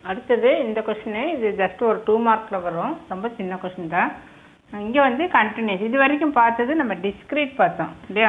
அடுத்தது இந்த கொஸ்டின் இது ஜஸ்ட் ஒரு 2 மார்க்கில் வரும், ரொம்ப சின்ன கொஸ்டின் தான். இங்கே வந்து கண்டினியூஸ், இது வரைக்கும் பார்த்தது நம்ம டிஸ்கிரீட் பார்த்தோம் இல்லையா,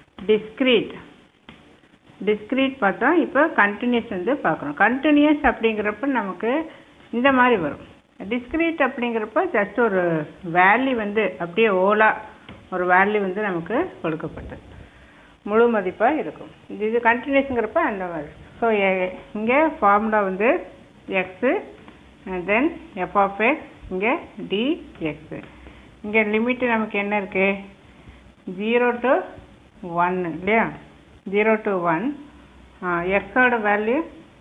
டிஸ்கிரீட் பார்த்தோம். இப்போ கண்டினியூஸ் வந்து பார்க்குறோம். கண்டினியூஸ் அப்படிங்கிறப்ப நமக்கு இந்த மாதிரி வரும். டிஸ்கிரீட் அப்படிங்கிறப்ப ஜஸ்ட் ஒரு வேல்யூ வந்து அப்படியே ஓலா ஒரு வேல்யூ வந்து நமக்கு கொடுக்கப்பட்டது முழு மதிப்பாக இருக்கும். இது கண்டினியூஸுங்கிறப்ப அந்த மாதிரி. ஸோ இங்கே ஃபார்முலா வந்து x then f of x, இங்கே டிஎக்ஸு. இங்கே லிமிட்டு நமக்கு என்ன இருக்குது, 0 to 1 இல்லையா, 0 to 1. எக்ஸோட வேல்யூ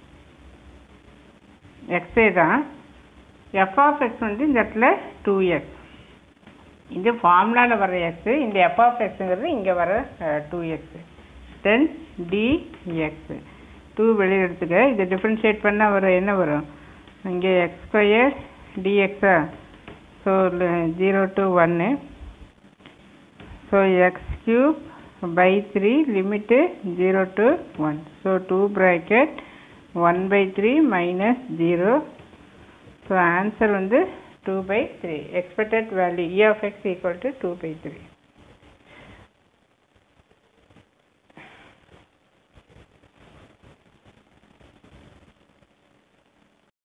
எக்ஸே தான். எஃப் ஆஃப் எக்ஸ் வந்து இந்த இடத்துல 2x, இது ஃபார்முலாவில் வர எக்ஸு, இந்த எஃப் ஆஃப் எக்ஸுங்கிறது இங்கே வர 2x. தென் டிஎக்ஸு 2 வெளியே எடுத்துக்க, இதை டிஃப்ரென்ஷியேட் பண்ணால் வர என்ன வரும், இங்கே எக்ஸ் ஸ்கொயர் டிஎக்ஸா. So 0 to 1. So x cube by 3 limit 0 to 1. So 2 bracket 1/3 minus 0. So answer வந்து 2/3. Expected value E of x equal to 2/3.